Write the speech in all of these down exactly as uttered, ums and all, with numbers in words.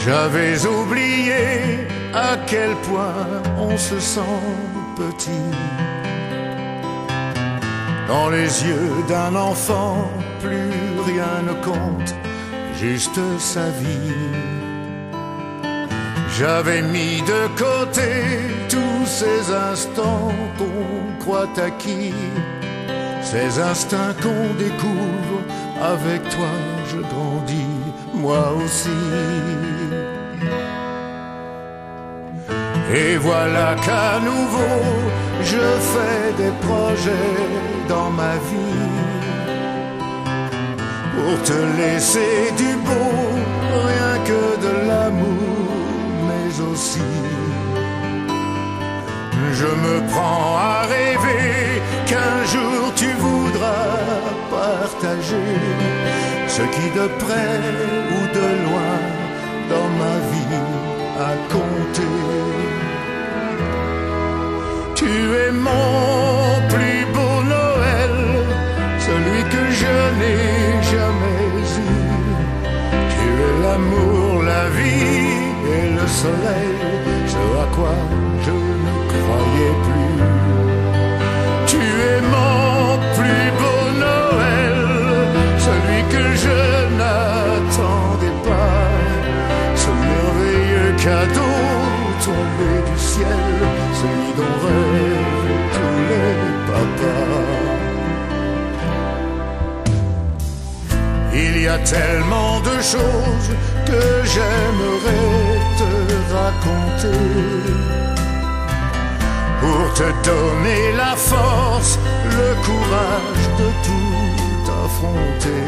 J'avais oublié à quel point on se sent petit. Dans les yeux d'un enfant, plus rien ne compte, juste sa vie. J'avais mis de côté tous ces instants qu'on croit acquis, ces instincts qu'on découvre. Avec toi je grandis, moi aussi. Et voilà qu'à nouveau je fais des projets dans ma vie, pour te laisser du beau, rien que de l'amour, mais aussi je me prends à rêver qu'un jour tu voudras partager ce qui de près ou de loin dans ma vie a compté. Tu es mon plus beau Noël, celui que je n'ai jamais eu. Tu es l'amour, la vie et le soleil, ce à quoi je ne croyais plus. Tu es mon plus beau Noël, celui que je n'attendais pas, ce merveilleux cadeau tombé du ciel, celui dont rêvent tous les papas. Il y a tellement de choses que j'aimerais te raconter, pour te donner la force, le courage de tout affronter.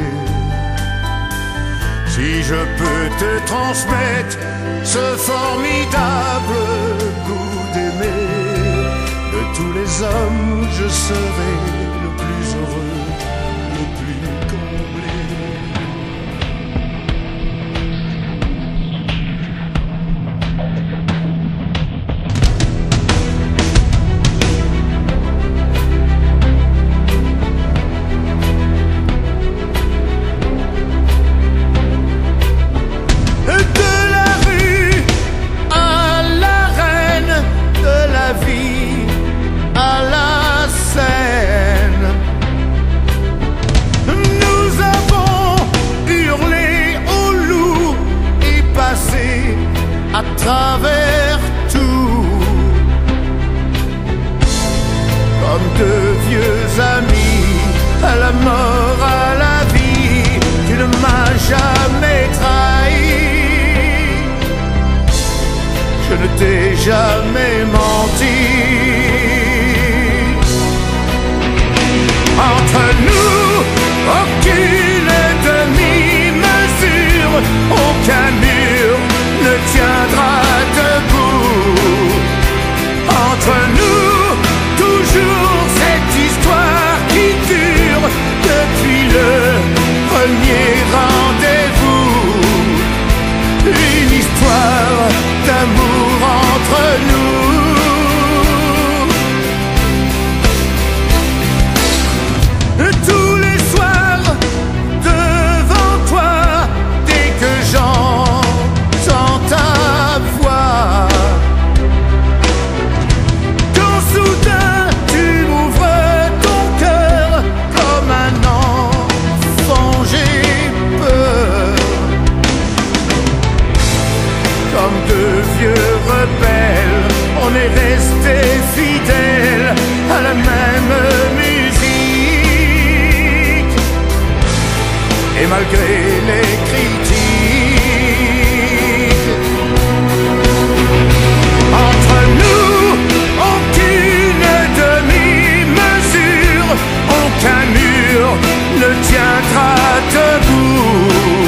Si je peux te transmettre ce formidable goût d'aimer, de tous les hommes je serai le plus heureux, le plus comblé. À travers tout, comme deux vieux amis, à la mort, à la vie, tu ne m'as jamais trahi. Je ne t'ai jamais menti. Entre nous, aucune demi-mesure, aucun mur ne tiendra debout. Entre nous, toujours cette histoire qui dure depuis le premier rendez-vous. Une histoire d'amour entre nous. Tous les soirs devant toi, dès que j'entends ta voix, quand soudain tu m'ouvres ton cœur comme un enfant, j'ai peur. Comme deux vieux rebelles, on est restés fidèles à la même musique, et malgré les critiques, entre nous, aucune demi-mesure, aucun mur ne tiendra debout.